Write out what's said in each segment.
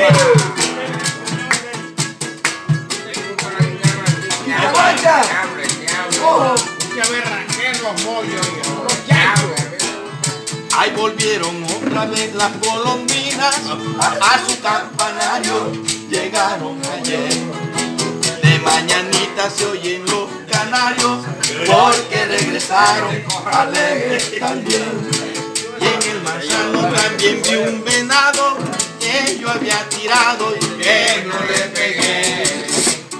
Ahí volvieron otra vez las golondrinas a su campanario, llegaron ayer. De mañanita se oyen los canarios, porque regresaron alegres también. Y en el manzano también vi un venado que yo había tirado y que no le pegué.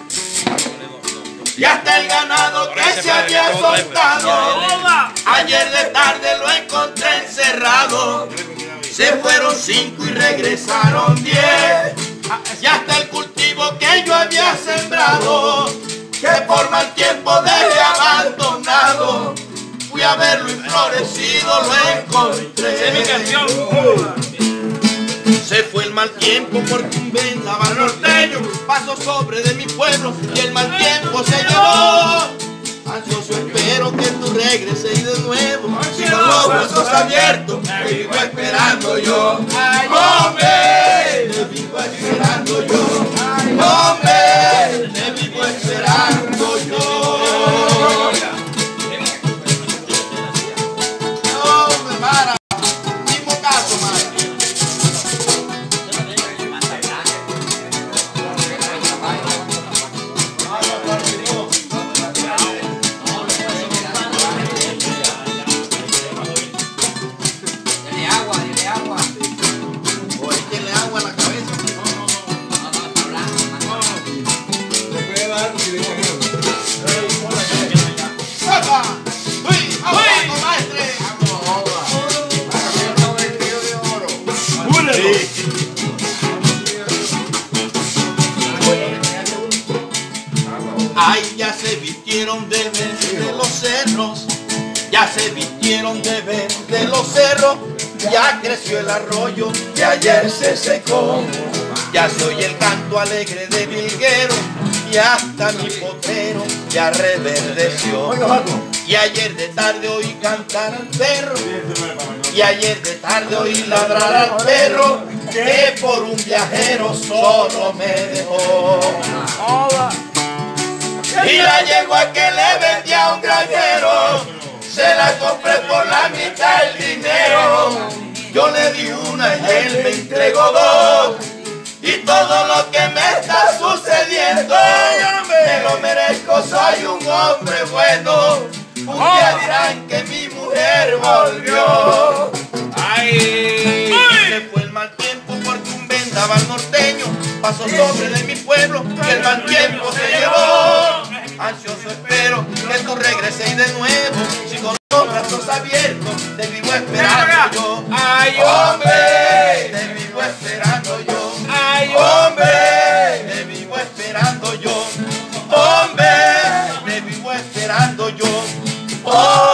Y hasta el ganado que se había soltado, ayer de tarde lo encontré encerrado. Se fueron 5 y regresaron 10. Y hasta el cultivo que yo había sembrado, que por mal tiempo dejé abandonado, fui a verlo y florecido lo encontré. ¡Es mi canción! Se fue el mal tiempo porque un vendaval norteño pasó sobre de mi pueblo y el mal tiempo se llevó. Ansioso espero que tú regreses y de nuevo, si con los brazos abiertos te vivo esperando yo. ¡Hombre! Te vivo esperando yo. ¡Hombre! Te vivo esperando yo. ¡Hombre, Mara! Mismo caso, Mara. Ay, ya se vistieron de verde los cerros, ya se vistieron de verde los cerros, ya creció el arroyo que ayer se secó, ya se oye el canto alegre de Vilguero y hasta mi potrero ya reverdeció. Y ayer de tarde oí cantar al perro, y ayer de tarde oí ladrar al perro, que por un viajero solo me dejó. Y la yegua que le vendí a un granjero, se la compré por la mitad el dinero. Yo le di una y él me entregó 2. Y todo lo que me está sucediendo, me lo merezco, soy un hombre bueno. Un día dirán que mi mujer volvió. Ay, se fue el mal tiempo porque un vendaval norteño pasó sobre de mi pueblo y el mal tiempo se llevó. Ansioso espero que tú regreses y de nuevo, si con los brazos abiertos te vivo esperando yo. ¡Ay, hombre! Te vivo esperando yo. ¡Ay, hombre! Te vivo esperando yo. Hombre, te vivo esperando yo.